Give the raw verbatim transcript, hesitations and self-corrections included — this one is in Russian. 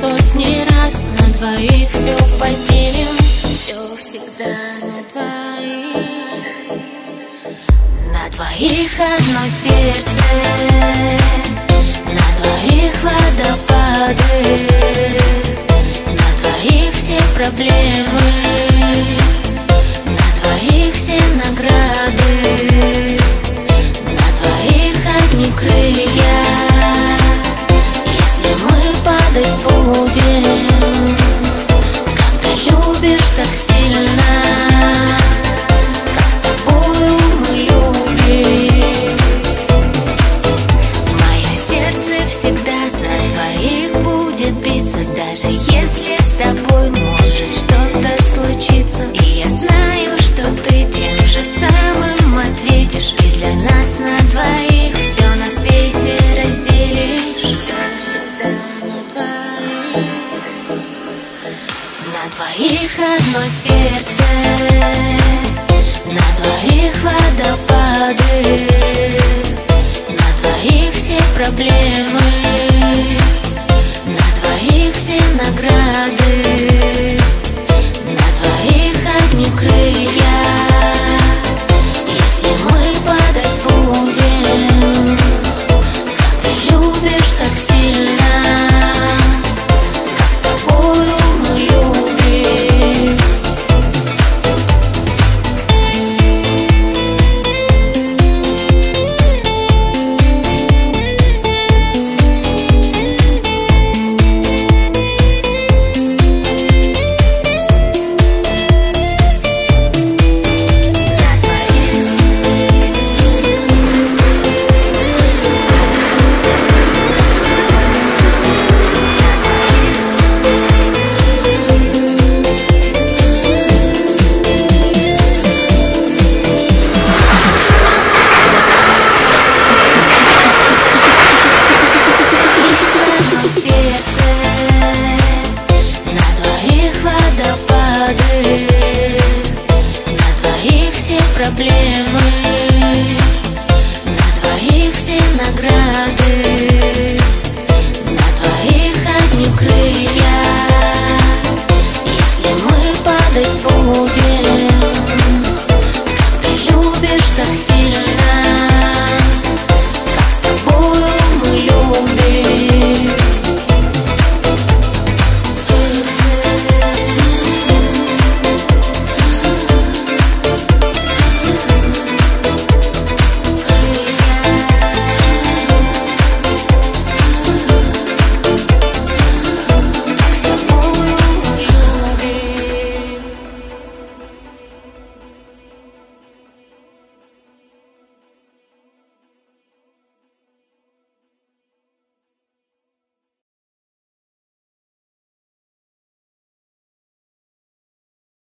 сотни раз. На двоих все поделим, все всегда на двоих. На двоих одно сердце, на двоих водопады, на двоих все проблемы, на двоих все награды, на двоих одни крылья. Если мы падать будем, как ты любишь так сильно, как с тобою мы любим. Мое сердце всегда за двоих будет биться, даже если с тобой может что-то случиться. И я знаю, что ты тем же самым ответишь, и для нас на двоих все на свете разделишь. Все всегда на двоих. На двоих одно сердце, на двоих водопады, на двоих все проблемы, на двоих все награды, на двоих одни крылья. Если мы падать будем, как ты любишь так сильно, как с тобою мы любим. Проблемы.